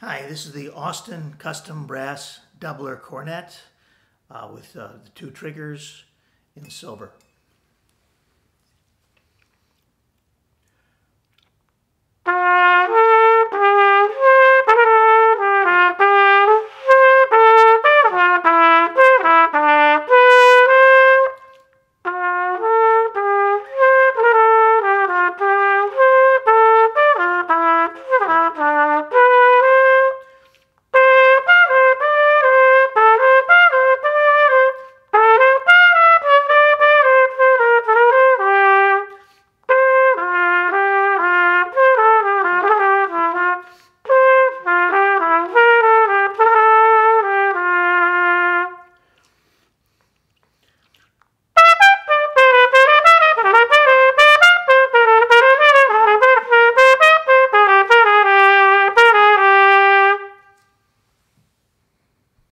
Hi, this is the Austin Custom Brass Doubler Cornet with the two triggers in silver.